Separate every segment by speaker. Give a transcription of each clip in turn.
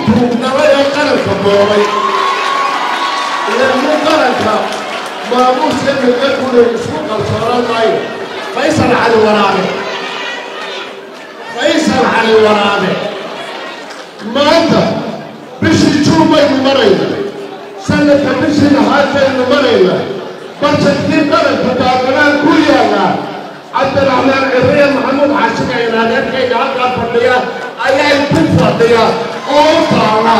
Speaker 1: توقنا يا قرن كبوري إذا مو قرن ما مو سن يقول يسوق الصورات معي فيصل على الورابع فيصل على الورابع ما أنت بشي تشوفه المريض سنة بشي لحاجة المريض بس كثير قرن فتاقنا كلها عبد الرحمن عرية محمود عاشق يناديك كي جاءت فردية أيها الكل فردية أوطانا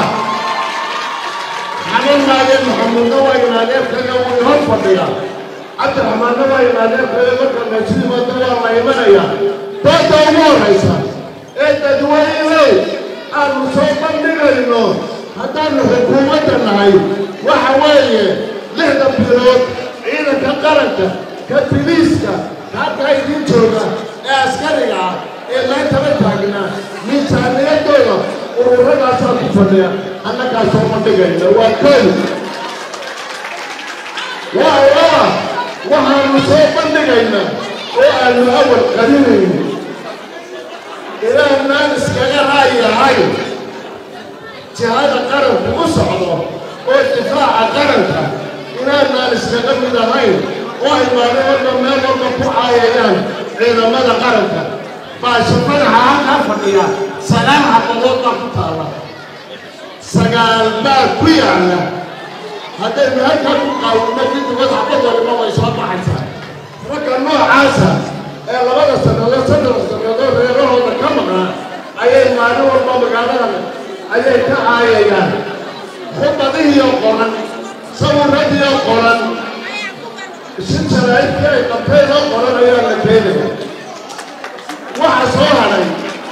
Speaker 1: حنين نادي محمود نوى يناديك كي يوم فردية عبد الرحمن نوى يناديك كي يوم نسيب الدواء ما يمنيا تاتا أمور رئيسا إنت دوائي المصوبة نغيرنا حتى الحكومة النهاية وحوالي لهذا بيروت إذا كقرنك كبليسك حتى يدين جوجا أسكريا إلا تبتعنا من ثانية دولة ورجع صار فنيا أنا كاسوم تجينا وكل وهالمصوبة تجينا والأول قليل إلى الناس كذا هاي جهاد قرن مصعدة وارتفاع قرنك إلى الناس كذا من هاي وإيمان والله فوحايان إذا ماذا قرنك فاشفنا عنها فنيا سلام على الله تعالى سجال ما كويانا هذا من هذا قاوم نجد وضع بدل ما يصاب حسن ركن نوع عسى إلا بدل سنة غيره كمان أي ما نور ما بقالنا أي كأيان خد هذه يوم سووا هذه يوم السنة هاي قبلنا قرر يا لكينه وحصل علي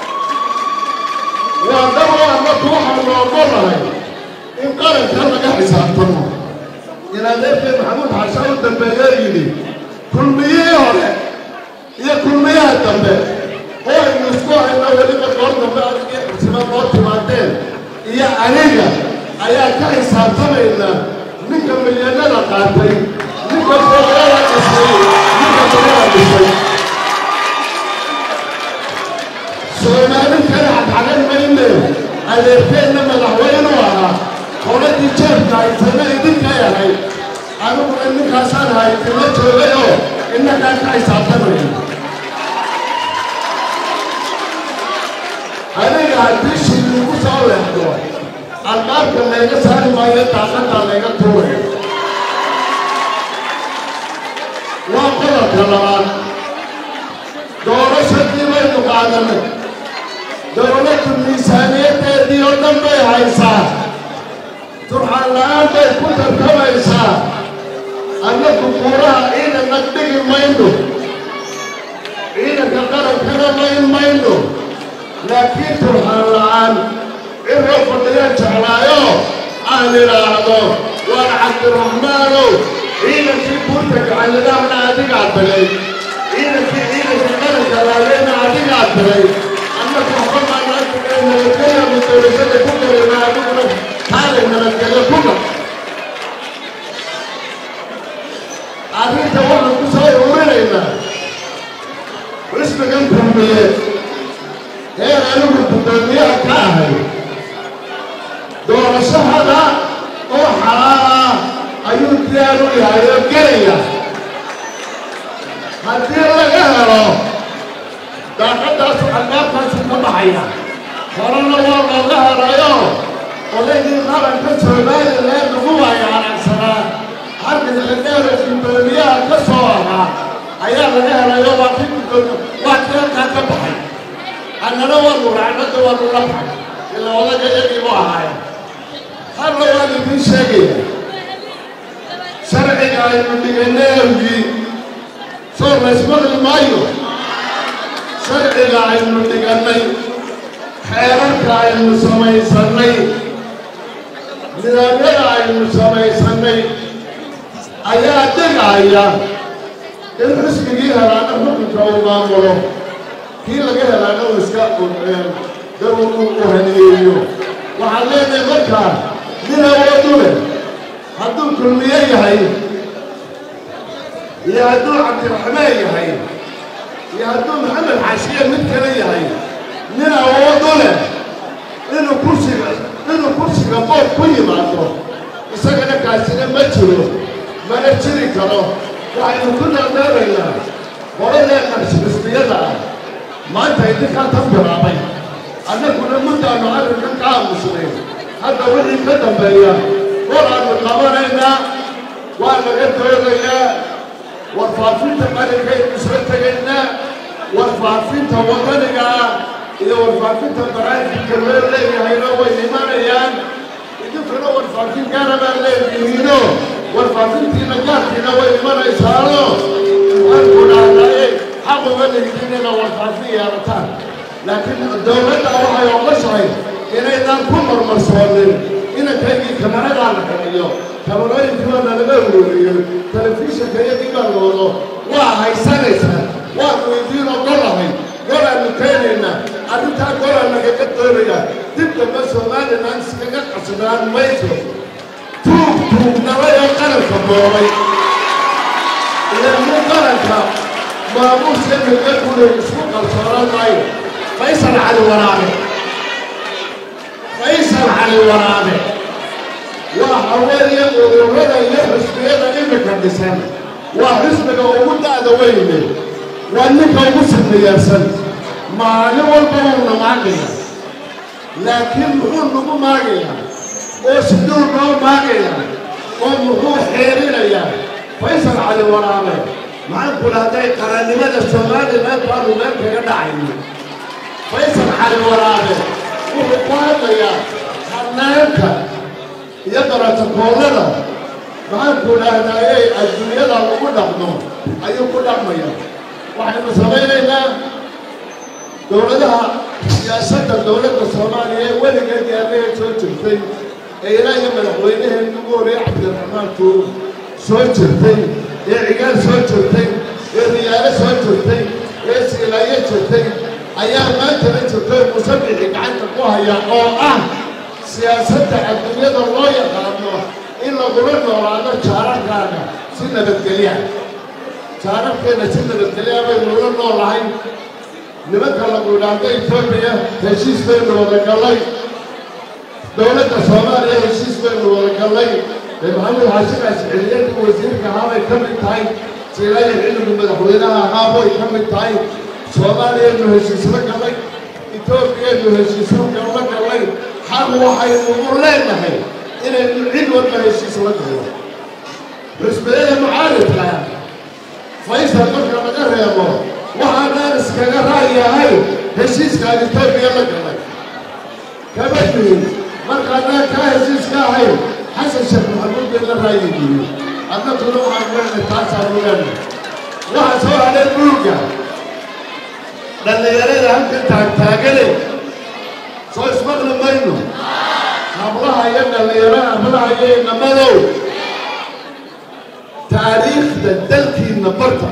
Speaker 1: وعندما نطوح الموضوع هاي إن قرن كان قاعد يسافرون إلى ذلك محمود حسن الدبيري كل مية ولا هي كل مية الدبير هو الأسبوع الأول اللي قررنا بقى سماه موت ماتين هي أنيجا أيها كان يسافر إلا منكم مليونير قاتل سومالي كان على الميل الفين لما الحوين وراها قلت الجيب نايتنا يدك يا هاي أنا بقول إنك حسن هاي كنا تقولوا إنك أنت عايزاتني أنا قاعد بيش اللي بوصل له المار كنا يسهل ما يتعقد على يقطعه وقرأ كلام دورة شديدة مقادمة دولة الميزانية دي قدام بيعيسى تروح الآن بيكون كما يسا أنكم قراء إذا نقدق الميندو إذا كقرأ كلام الميندو لكن تروح الآن إذا فضيت على يوم أهل الأعضاء والعبد الرحمن إذا في بوتك على دامنا عديك عالبلي إذا في قرن كلالينا عديك عالبلي أنك محمد أنك إن الكلام من دولشة كبيرة ما أقول هذا من الكلام كبيرة عديك وانا كسائي أمرينا واسمك أنتم بليت هي أنه الدنيا كاهي دور الشهدة وحرارة أيوة ديالو يا يبقية هدير لغيرو داخل داسو الباب تنسل معايا قررنا والله غير يوم ولكن قرن كسر بالي اللي يدقوا على السلام حركة الغدير في الدنيا كسرها أيام غير يوم وقتين كان كبحي أنا نور رعنة ونور إلا والله جاي يبوها هل والدي شيء شرعي قايم بديناوي صار اسمه المايو شرعي قايم بديناوي خيرك قايم سمي سني نرجع قايم سمي سني أيا تجايا الرزق جيها أنا هم كانوا مامورو كي لقيها أنا وسكا درو وهنيو وعلينا مكان من أولوله هدول كل مية هاي يا هدول عبد الرحمن هاي يا هدول محمد حاشية من كلية هاي من أولوله إنه boor ku yimaado isagana kaasina ma jiro mana jiri karo waxaynu ku dardaaranaa qolada qarsibistiyada ah maanta idinkaa tan bilaabay annaguna muddaannu arrinka ka aamusnay hadda wixii ka dambeeya war aannu qabanaynaa waa laga doodayaa warfaafinta qalinkaynu soo tegaynaa warfaafinta wadaniga ah iyo warfaafinta baraarkinka loo leeyahayna way imanayaan idinkuna warfaafin gaara baa leedihiino warfaafintiina gaarkiina way imanaysaano waanku dhahdaye xaq uga leeyihiin inaa warfaafin yeelataan laakiin dowladda waxay ogashahay inaydaan ku marmarsoonin inankaygii kamaradaa la kiciyo kamarooyinkii baana laga ururiyo telefishinka iyagii baa loodo waa haysanaysaa waanu idiin ogolahay golaannu keenaynaa arrintaa golaa nagaga doonayaa dib damba somalilan iskaga qasnaan mayso tuugnabay oo qaranka boobay ilmu qaranka maamuuska naga gulay isku qalsoonaan maayo faysal cali waraabe waa haweeniya ururada iyo xisbiyada imika dhisan waa xisbiga ugu da'da weyne waa ninka ugu sirniyarsan maalin walba uuna maagaya laakiin muxuu nagu maagayaa oo siduu noo maagayaa oo muxuu xeerinayaa faysal cali waraabe maxaan ku dhahday qarannimada somalilan baanu meel kaga dhacayno faysal cali waraabe wuxuu ku hadlayaa hannaanka iyo daratakoolada maxaan ku dhahdayey adduunyada lagu dhaqmo ayuu ku dhaqmaya waxaynu samaynaynaa dowladaha siyaasadda dowladda soomaaliya ee weligeed aabahee soo jirtay ee ilaa iyo madaxweynaheen ugu horreeyey cabdiraxmaan tuur soo jirtay ee cigaal soo jirtay ee riyaalo soo jirtay ee siilaayo jirtay ayaa maantana jirtay musabixi gacanta ku haya oo ah siyaasadda adduunyada loo yaqaano in lagula noolaado jaararkaaga si nabadgelya jaararkeena si nabadgelya baynula noolahay nimanka lagu idhaahdo etoobiya heshiis baynu wada gallay dowladda soomaaliya heshiis baynu wada gallay maxamed xaashim asciliyadii wasiirka ahaabay ka mid tahay siilaya xilligu madaxweynaha ahaabay ka mid tahay soomaaliyaynu heshiisla gallay etoobiyaynu heshiisla gallay xaq waxaynu u leenahay inaynu cid walba heshiis la gallo xisbiyada mucaaridka faysal marka laga reebo waxaanaan iskaga ra'yahay heshiiskaan etoobiya la galay kama dihin markaanaan kaa heshiiska ahayn xasan sheekh maxamuud bay la raayigiyo annaguna waxaan leenahay taasaanu leenahay waxaa soo hadhay buugga dhallinyarada halka taagtaagane soo ismaqli mayno hablaha iyo dhallinyarada hablaha iyo inamadow taariikhda dalkiinna barta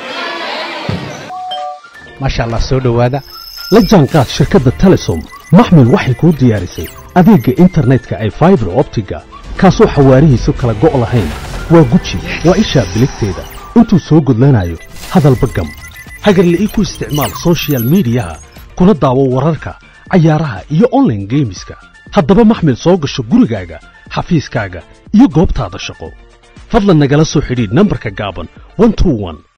Speaker 2: maasha allah soo dhowaada la jaanqaad shirkadda telesom maxmil waxay kuu diyaarisay adeegga internetka ay fiber optiga kaasoo xawaarihiisu kala go' lahayn waa guji waa ishaa biligteeda intuu soo gudlanayo hadalba gam hagarla ii ku isticmaal social miidiyaha kuna daawo wararka cayaaraha iyo online geemiska haddaba maxmil soo gasho gurigaaga xafiiskaaga iyo goobtaada shaqo fadlan nagala soo xidhiidh nambarka gaaban 121